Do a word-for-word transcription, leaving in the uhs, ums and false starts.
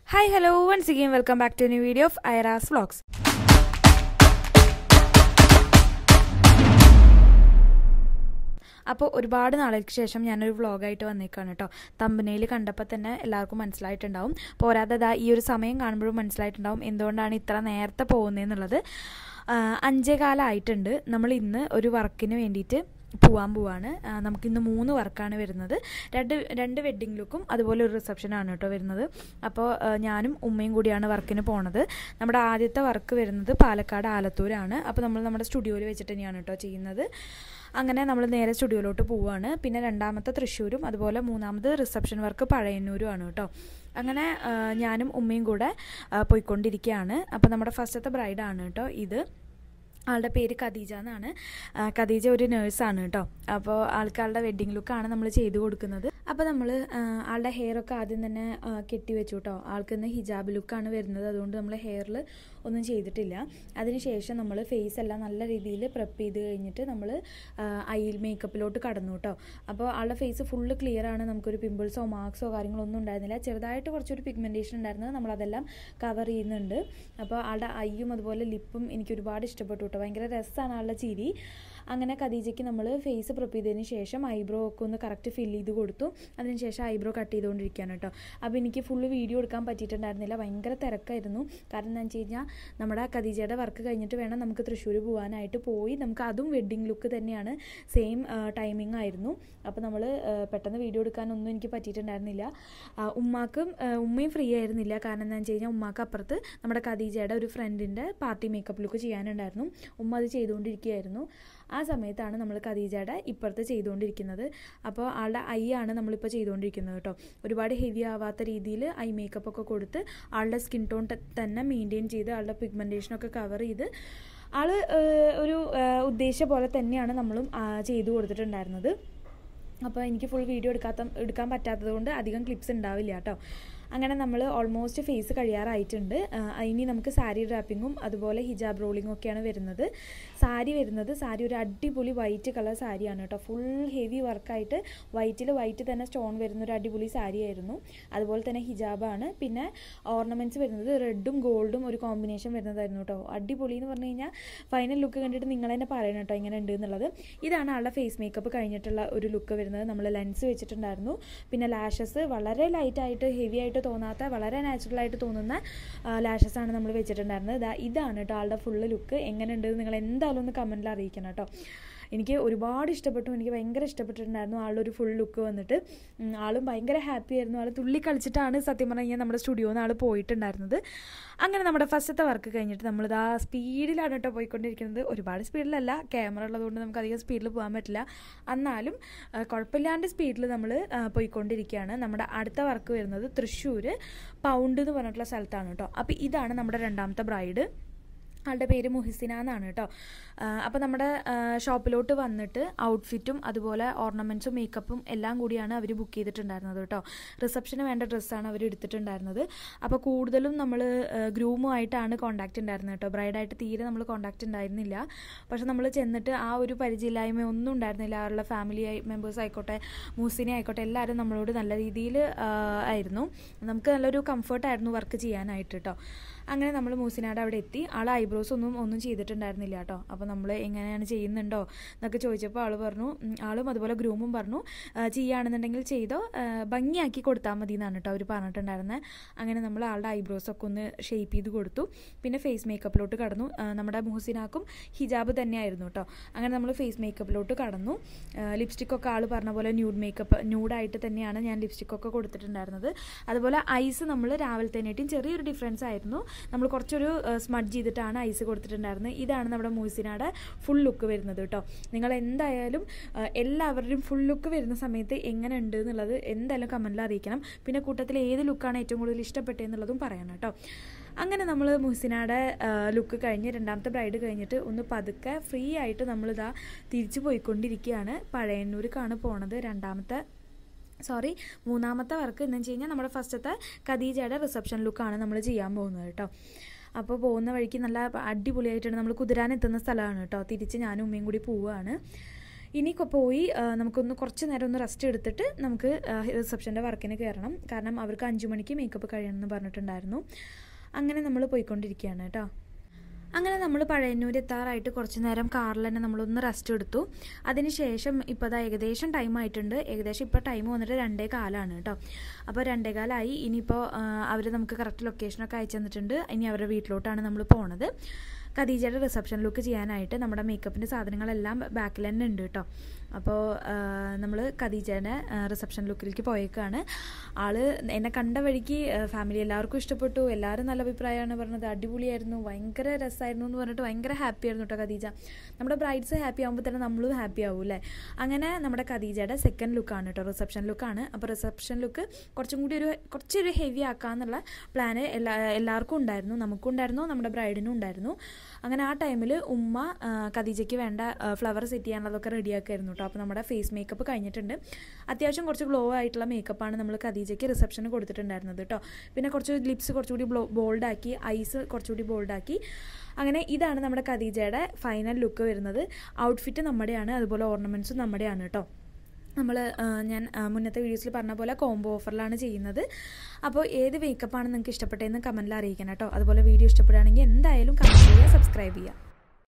Hi, hello, once again welcome back to a new video of Ayra's Vlogs. അപ്പോൾ ഒരുപാട് നാളുകൾക്ക് ശേഷം ഞാനൊരു വ്ളോഗായിട്ട് വന്നേക്കാണ് കേട്ടോ. തമ്പനയിൽ കണ്ടപ്പോൾ തന്നെ എല്ലാവർക്കും മനസ്സിലായിട്ടുണ്ടാവും. പോരാതെ ദാ ഈ ഒരു സമയം കാണുമ്പോഴും മനസ്സിലായിട്ടുണ്ടാവും എന്തുകൊണ്ടാണ് ഇത്ര നേരത്തെ പോകുന്നതെന്നുള്ളത്. അഞ്ചേ കാലമായിട്ടുണ്ട്. നമ്മൾ ഇന്ന് ഒരു വർക്കിന് വേണ്ടിയിട്ട് പോവാൻ പോവാണ്. നമുക്കിന്ന് മൂന്ന് വർക്കാണ് വരുന്നത്. രണ്ട് രണ്ട് വെഡ്ഡിങ് ലുക്കും അതുപോലെ ഒരു റിസപ്ഷനാണ് കേട്ടോ വരുന്നത്. അപ്പോൾ ഞാനും ഉമ്മയും കൂടിയാണ് വർക്കിന് പോണത്. നമ്മുടെ ആദ്യത്തെ വർക്ക് വരുന്നത് പാലക്കാട് ആലത്തൂരാണ്. അപ്പോൾ നമ്മൾ നമ്മുടെ സ്റ്റുഡിയോയിൽ വെച്ചിട്ട് തന്നെയാണ് കേട്ടോ ചെയ്യുന്നത്. അങ്ങനെ നമ്മൾ നേരെ സ്റ്റുഡിയോയിലോട്ട് പോവുകയാണ്. പിന്നെ രണ്ടാമത്തെ തൃശ്ശൂരും അതുപോലെ മൂന്നാമത് റിസപ്ഷൻ വർക്ക് പഴയന്നൂരുമാണ് കേട്ടോ. അങ്ങനെ ഞാനും ഉമ്മയും കൂടെ പോയിക്കൊണ്ടിരിക്കുകയാണ്. അപ്പോൾ നമ്മുടെ ഫസ്റ്റത്തെ ബ്രൈഡാണ് കേട്ടോ ഇത്. ആളുടെ പേര് ഖദീജ എന്നാണ്. ഖദീജ ഒരു നേഴ്സാണ് കേട്ടോ. അപ്പോൾ ആൾക്കാരുടെ വെഡ്ഡിങ് ലുക്കാണ് നമ്മൾ ചെയ്തു കൊടുക്കുന്നത്. അപ്പോൾ നമ്മൾ ആളുടെ ഹെയറൊക്കെ ആദ്യം തന്നെ കെട്ടി വെച്ചു കേട്ടോ. ആൾക്ക് ഇന്ന് ഹിജാബ് ലുക്കാണ് വരുന്നത്. അതുകൊണ്ട് നമ്മൾ ഹെയറിൽ ഒന്നും ചെയ്തിട്ടില്ല. അതിനുശേഷം നമ്മൾ ഫേസ് എല്ലാം നല്ല രീതിയിൽ പ്രെപ്പ് ചെയ്ത് കഴിഞ്ഞിട്ട് നമ്മൾ ഐ മേക്കപ്പിലോട്ട് കടന്നു കേട്ടോ. അപ്പോൾ ആളുടെ ഫേസ് ഫുള്ള് ക്ലിയർ ആണ്. നമുക്കൊരു പിമ്പിൾസോ മാർക്സോ കാര്യങ്ങളോ ഒന്നും ഉണ്ടായിരുന്നില്ല. ചെറുതായിട്ട് കുറച്ചൊരു പിഗ്മെൻറ്റേഷൻ ഉണ്ടായിരുന്നത് നമ്മളതെല്ലാം കവർ ചെയ്യുന്നുണ്ട്. അപ്പോൾ ആളുടെ ഐയും അതുപോലെ ലിപ്പും എനിക്ക് ഒരുപാട് ഇഷ്ടപ്പെട്ടു കേട്ടോ. ഭയങ്കര രസമാണ് ആളുടെ ചിരി. അങ്ങനെ ഖദീജയ്ക്ക് നമ്മൾ ഫേസ് പ്രിപ്പ് ചെയ്തതിന് ശേഷം ഐബ്രോ ഒക്കെ ഒന്ന് കറക്റ്റ് ഫില്ല് ചെയ്ത് കൊടുത്തു. അതിനുശേഷം ഐബ്രോ കട്ട് ചെയ്തുകൊണ്ടിരിക്കുകയാണ് കേട്ടോ. അപ്പോൾ എനിക്ക് ഫുള്ള് വീഡിയോ എടുക്കാൻ പറ്റിയിട്ടുണ്ടായിരുന്നില്ല. ഭയങ്കര തിരക്കായിരുന്നു. കാരണം എന്താണെന്ന് വെച്ച് കഴിഞ്ഞാൽ നമ്മുടെ ഖദീജയുടെ വർക്ക് കഴിഞ്ഞിട്ട് വേണം നമുക്ക് തൃശ്ശൂർ പോകാനായിട്ട്. പോയി നമുക്ക് അതും വെഡ്ഡിങ് ലുക്ക് തന്നെയാണ്. സെയിം ടൈമിംഗ് ആയിരുന്നു. അപ്പോൾ നമ്മൾ പെട്ടെന്ന് വീഡിയോ എടുക്കാനൊന്നും എനിക്ക് പറ്റിയിട്ടുണ്ടായിരുന്നില്ല. ഉമ്മാക്കും ഉമ്മയും ഫ്രീ ആയിരുന്നില്ല. കാരണം എന്താണെന്ന് വെച്ച് കഴിഞ്ഞാൽ ഉമ്മാക്ക് അപ്പുറത്ത് നമ്മുടെ ഖദീജയുടെ ഒരു ഫ്രണ്ടിൻ്റെ പാർട്ടി മേക്കപ്പ് ലുക്ക് ചെയ്യാനുണ്ടായിരുന്നു. ഉമ്മ അത് ചെയ്തുകൊണ്ടിരിക്കുകയായിരുന്നു. ആ സമയത്താണ് നമ്മൾ ഖദീജയുടെ ഇപ്പുറത്ത് ചെയ്തുകൊണ്ടിരിക്കുന്നത്. അപ്പോൾ ആളുടെ ഐ ആണ് നമ്മളിപ്പോൾ ചെയ്തുകൊണ്ടിരിക്കുന്നത് കേട്ടോ. ഒരുപാട് ഹെവി ആവാത്ത രീതിയിൽ ഐ മേക്കപ്പ് ഒക്കെ കൊടുത്ത് ആളുടെ സ്കിൻ ടോൺ തന്നെ മെയിൻറ്റെയിൻ ചെയ്ത് ആളുടെ പിഗ്മെൻറ്റേഷനൊക്കെ കവർ ചെയ്ത് ആൾ ഒരു ഉദ്ദേശിച്ച പോലെ തന്നെയാണ് നമ്മളും ചെയ്തു കൊടുത്തിട്ടുണ്ടായിരുന്നത്. അപ്പോൾ എനിക്ക് ഫുൾ വീഡിയോ എടുക്കാത്ത എടുക്കാൻ പറ്റാത്തത് കൊണ്ട് അധികം ക്ലിപ്സ് ഉണ്ടാവില്ല കേട്ടോ. അങ്ങനെ നമ്മൾ ഓൾമോസ്റ്റ് ഫേസ് കഴിയാറായിട്ടുണ്ട്. ഇനി നമുക്ക് സാരി റാപ്പിങ്ങും അതുപോലെ ഹിജാബ് റോളിങ്ങും ഒക്കെയാണ് വരുന്നത്. സാരി വരുന്നത് സാരി ഒരു അടിപൊളി വൈറ്റ് കളർ സാരിയാണ് കേട്ടോ. ഫുൾ ഹെവി വർക്കായിട്ട് വൈറ്റിൽ വൈറ്റ് തന്നെ സ്റ്റോൺ വരുന്ന ഒരു അടിപൊളി സാരി ആയിരുന്നു. അതുപോലെ തന്നെ ഹിജാബാണ്. പിന്നെ ഓർണമെൻറ്റ്സ് വരുന്നത് റെഡും ഗോൾഡും ഒരു കോമ്പിനേഷൻ വരുന്നതായിരുന്നു കേട്ടോ. അടിപൊളി എന്ന് പറഞ്ഞു കഴിഞ്ഞാൽ ഫൈനൽ ലുക്ക് കണ്ടിട്ട് നിങ്ങൾ തന്നെ പറയണം കേട്ടോ എങ്ങനെ ഉണ്ട് എന്നുള്ളത്. ഇതാണ് ആളുടെ ഫേസ് മേക്കപ്പ് കഴിഞ്ഞിട്ടുള്ള ഒരു ലുക്ക് വരുന്നത്. നമ്മൾ ലെൻസ് വെച്ചിട്ടുണ്ടായിരുന്നു. പിന്നെ ലാഷസ് വളരെ ലൈറ്റായിട്ട് ഹെവി ആയിട്ട് തോന്നാത്ത വളരെ നാച്ചുറലായിട്ട് തോന്നുന്ന ലാഷസ് ആണ് നമ്മൾ വെച്ചിട്ടുണ്ടായിരുന്നത്. ഇതാണ് കേട്ടോ ആളുടെ ഫുള്ള് ലുക്ക്. എങ്ങനെയുണ്ട് നിങ്ങൾ എന്തായാലും ഒന്ന് കമൻറ്റിൽ അറിയിക്കണം കേട്ടോ. എനിക്ക് ഒരുപാട് ഇഷ്ടപ്പെട്ടു. എനിക്ക് ഭയങ്കര ഇഷ്ടപ്പെട്ടിട്ടുണ്ടായിരുന്നു ആളുടെ ഒരു ഫുൾ ലുക്ക് വന്നിട്ട്. ആളും ഭയങ്കര ഹാപ്പി ആയിരുന്നു. ആൾ തുള്ളി കളിച്ചിട്ടാണ് സത്യം പറഞ്ഞു കഴിഞ്ഞാൽ നമ്മുടെ സ്റ്റുഡിയോയിൽ നിന്ന് ആൾ പോയിട്ടുണ്ടായിരുന്നത്. അങ്ങനെ നമ്മുടെ ഫസ്റ്റത്തെ വർക്ക് കഴിഞ്ഞിട്ട് നമ്മളിതാ സ്പീഡിലാണ് കേട്ടോ പോയിക്കൊണ്ടിരിക്കുന്നത്. ഒരുപാട് സ്പീഡിലല്ല, ക്യാമറ ഉള്ളതുകൊണ്ട് നമുക്ക് അധികം സ്പീഡിൽ പോകാൻ പറ്റില്ല. എന്നാലും കുഴപ്പമില്ലാണ്ട് സ്പീഡിൽ നമ്മൾ പോയിക്കൊണ്ടിരിക്കുകയാണ്. നമ്മുടെ അടുത്ത വർക്ക് വരുന്നത് തൃശ്ശൂർ പൗണ്ട് എന്ന് പറഞ്ഞിട്ടുള്ള സ്ഥലത്താണ് കേട്ടോ. അപ്പോൾ ഇതാണ് നമ്മുടെ രണ്ടാമത്തെ ബ്രൈഡ്. ആളുടെ പേര് മുഹിസിന എന്നാണ് കേട്ടോ. അപ്പോൾ നമ്മുടെ ഷോപ്പിലോട്ട് വന്നിട്ട് ഔട്ട്ഫിറ്റും അതുപോലെ ഓർണമെൻറ്റ്സും മേക്കപ്പും എല്ലാം കൂടിയാണ് അവർ ബുക്ക് ചെയ്തിട്ടുണ്ടായിരുന്നത് കേട്ടോ. റിസപ്ഷന് വേണ്ട ഡ്രസ്സാണ് അവർ എടുത്തിട്ടുണ്ടായിരുന്നത്. അപ്പോൾ കൂടുതലും നമ്മൾ ഗ്രൂമുമായിട്ടാണ് കോൺടാക്റ്റ് ഉണ്ടായിരുന്നത് കേട്ടോ. ബ്രൈഡായിട്ട് തീരെ നമ്മൾ കോൺടാക്റ്റ് ഉണ്ടായിരുന്നില്ല. പക്ഷെ നമ്മൾ ചെന്നിട്ട് ആ ഒരു പരിചയമില്ലായ്മ ഒന്നും ഉണ്ടായിരുന്നില്ല. അവരുടെ ഫാമിലി മെമ്പേഴ്സ് ആയിക്കോട്ടെ മുഹസിനെ ആയിക്കോട്ടെ എല്ലാവരും നമ്മളോട് നല്ല രീതിയിൽ ആയിരുന്നു. നമുക്ക് നല്ലൊരു കംഫർട്ടായിരുന്നു വർക്ക് ചെയ്യാനായിട്ട് കേട്ടോ. അങ്ങനെ നമ്മൾ മുഹസിനയുടെ അവിടെ എത്തി. ആൾ ഐബ്രോസ് ഒന്നും ഒന്നും ചെയ്തിട്ടുണ്ടായിരുന്നില്ല കേട്ടോ. അപ്പോൾ നമ്മൾ എങ്ങനെയാണ് ചെയ്യുന്നുണ്ടോ എന്നൊക്കെ ചോദിച്ചപ്പോൾ ആൾ പറഞ്ഞു, ആളും അതുപോലെ ഗ്രൂമും പറഞ്ഞു ചെയ്യുകയാണെന്നുണ്ടെങ്കിൽ ചെയ്തോ, ഭംഗിയാക്കി കൊടുത്താൽ മതി എന്നാണ് കേട്ടോ അവർ പറഞ്ഞിട്ടുണ്ടായിരുന്നത്. അങ്ങനെ നമ്മൾ ആളുടെ ഐബ്രോസൊക്കെ ഒന്ന് ഷേപ്പ് ചെയ്ത് കൊടുത്തു. പിന്നെ ഫേസ് മേക്കപ്പിലോട്ട് കടന്നു. നമ്മുടെ മുഹസിനാക്കും ഹിജാബ് തന്നെയായിരുന്നു കേട്ടോ. അങ്ങനെ നമ്മൾ ഫേസ് മേക്കപ്പിലോട്ട് കടന്നു. ലിപ്സ്റ്റിക്കൊക്കെ ആൾ പറഞ്ഞ പോലെ ന്യൂഡ് മേക്കപ്പ് ന്യൂഡായിട്ട് തന്നെയാണ് ഞാൻ ലിപ്സ്റ്റിക്കൊക്കെ കൊടുത്തിട്ടുണ്ടായിരുന്നത്. അതുപോലെ ഐസ് നമ്മൾ രാവിലെ തന്നെയായിട്ടും ചെറിയൊരു ഡിഫറൻസ് ആയിരുന്നു. നമ്മൾ കുറച്ചൊരു സ്മഡ്ജ് ചെയ്തിട്ടാണ് ഐസ് കൊടുത്തിട്ടുണ്ടായിരുന്നത്. ഇതാണ് നമ്മുടെ മുഹസിനയുടെ ഫുൾ ലുക്ക് വരുന്നത് കേട്ടോ. നിങ്ങൾ എന്തായാലും എല്ലാവരുടെയും ഫുൾ ലുക്ക് വരുന്ന സമയത്ത് എങ്ങനെ ഉണ്ട് എന്നുള്ളത് എന്തായാലും കമൻറ്റിൽ അറിയിക്കണം. പിന്നെ കൂട്ടത്തിൽ ഏത് ലുക്കാണ് ഏറ്റവും കൂടുതൽ ഇഷ്ടപ്പെട്ടതെന്നുള്ളതും പറയണം കേട്ടോ. അങ്ങനെ നമ്മൾ മുഹസിനയുടെ ലുക്ക് കഴിഞ്ഞ് രണ്ടാമത്തെ ബ്രൈഡ് കഴിഞ്ഞിട്ട് ഒന്ന് പതുക്കെ ഫ്രീ ആയിട്ട് നമ്മളിതാ തിരിച്ചു പോയിക്കൊണ്ടിരിക്കുകയാണ്. പഴയന്നൂർക്കാണ് പോണത്. രണ്ടാമത്തെ സോറി മൂന്നാമത്തെ വർക്ക് എന്ന് വെച്ച് കഴിഞ്ഞാൽ നമ്മുടെ ഫസ്റ്റത്തെ ഖദീജയുടെ റിസപ്ഷൻ ലുക്കാണ് നമ്മൾ ചെയ്യാൻ പോകുന്നത് കേട്ടോ. അപ്പോൾ പോകുന്ന വഴിക്ക് നല്ല അടിപൊളിയായിട്ടാണ് നമ്മൾ കുതിരാനെത്തുന്ന സ്ഥലമാണ് കേട്ടോ. തിരിച്ച് ഞാനും ഉമ്മയും കൂടി പോവുകയാണ്. ഇനി പോയി നമുക്കൊന്ന് കുറച്ച് നേരം ഒന്ന് റെസ്റ്റ് എടുത്തിട്ട് നമുക്ക് റിസപ്ഷൻ്റെ വർക്കിന് കയറണം. കാരണം അവർക്ക് അഞ്ചു മണിക്ക് മേക്കപ്പ് കഴിയണമെന്ന് പറഞ്ഞിട്ടുണ്ടായിരുന്നു. അങ്ങനെ നമ്മൾ പോയിക്കൊണ്ടിരിക്കുകയാണ് കേട്ടോ. അങ്ങനെ നമ്മൾ പഴയന്നൂർ എത്താറായിട്ട് കുറച്ച് നേരം കാറിൽ തന്നെ നമ്മളൊന്ന് റെസ്റ്റ് എടുത്തു. അതിന് ശേഷം ഇപ്പോൾ അത് ഏകദേശം ടൈം ആയിട്ടുണ്ട്. ഏകദേശം ഇപ്പോൾ ടൈം വന്നിട്ട് രണ്ടേ കാലാണ് കേട്ടോ. അപ്പോൾ രണ്ടേ കാലായി. ഇനിയിപ്പോൾ അവർ നമുക്ക് കറക്റ്റ് ലൊക്കേഷനൊക്കെ അയച്ചു തന്നിട്ടുണ്ട്. ഇനി അവരുടെ വീട്ടിലോട്ടാണ് നമ്മൾ പോണത്. ഖദീജയുടെ റിസപ്ഷൻ ലുക്ക് ചെയ്യാനായിട്ട് നമ്മുടെ മേക്കപ്പിൻ്റെ സാധനങ്ങളെല്ലാം ബാക്കിൽ തന്നെ ഉണ്ട് കേട്ടോ. അപ്പോൾ നമ്മൾ ഖദീജയുടെ റിസപ്ഷൻ ലുക്കിലേക്ക് പോയേക്കാണ്. ആള് എന്നെ കണ്ട വഴിക്ക് ഫാമിലി എല്ലാവർക്കും ഇഷ്ടപ്പെട്ടു. എല്ലാവരും നല്ല അഭിപ്രായമാണ് പറഞ്ഞത്. അടിപൊളിയായിരുന്നു, ഭയങ്കര രസമായിരുന്നു എന്ന് പറഞ്ഞിട്ട് ഭയങ്കര ഹാപ്പി ആയിരുന്നു കേട്ടോ ഖദീജ. നമ്മുടെ ബ്രൈഡ്സ് ഹാപ്പി ആകുമ്പോൾ തന്നെ നമ്മളും ഹാപ്പി ആവും അല്ലേ. അങ്ങനെ നമ്മുടെ ഖദീജയുടെ സെക്കൻഡ് ലുക്കാണ് കേട്ടോ, റിസപ്ഷൻ ലുക്കാണ്. അപ്പോൾ റിസപ്ഷൻ ലുക്ക് കുറച്ചും കൂടി ഒരു കുറച്ചൊരു ഹെവി ആക്കാമെന്നുള്ള പ്ലാന് എല്ലാ എല്ലാവർക്കും ഉണ്ടായിരുന്നു. നമുക്കും ഉണ്ടായിരുന്നു, നമ്മുടെ ബ്രൈഡിനും ഉണ്ടായിരുന്നു. അങ്ങനെ ആ ടൈമിൽ ഉമ്മ ഖദീജയ്ക്ക് വേണ്ട ഫ്ലവർ സെറ്റ് ചെയ്യാനുള്ളതൊക്കെ റെഡിയാക്കായിരുന്നു കേട്ടോ. അപ്പോൾ നമ്മുടെ ഫേസ് മേക്കപ്പ് കഴിഞ്ഞിട്ടുണ്ട്. അത്യാവശ്യം കുറച്ച് ഗ്ലോ ആയിട്ടുള്ള മേക്കപ്പാണ് നമ്മൾ ഖദീജയ്ക്ക് റിസപ്ഷന് കൊടുത്തിട്ടുണ്ടായിരുന്നത് കേട്ടോ. പിന്നെ കുറച്ച് ലിപ്സ് കുറച്ചുകൂടി ബ്ലോ ബോൾഡാക്കി, ഐസ് കുറച്ചുകൂടി ബോൾഡാക്കി. അങ്ങനെ ഇതാണ് നമ്മുടെ ഖദീജയുടെ ഫൈനൽ ലുക്ക് വരുന്നത്. ഔട്ട്ഫിറ്റ് നമ്മുടെയാണ്, അതുപോലെ ഓർണമെൻറ്റ്സും നമ്മുടെയാണ് കേട്ടോ. നമ്മൾ ഞാൻ മുന്നത്തെ വീഡിയോസിൽ പറഞ്ഞ പോലെ കോംബോ ഓഫറിലാണ് ചെയ്യുന്നത്. അപ്പോൾ ഏത് മേക്കപ്പാണ് നിങ്ങൾക്ക് ഇഷ്ടപ്പെട്ടതെന്ന് കമൻറ്റിൽ അറിയിക്കണം കേട്ടോ. അതുപോലെ വീഡിയോ ഇഷ്ടപ്പെടുകയാണെങ്കിൽ എന്തായാലും കമൻറ്റ് ചെയ്യുക, സബ്സ്ക്രൈബ് ചെയ്യുക.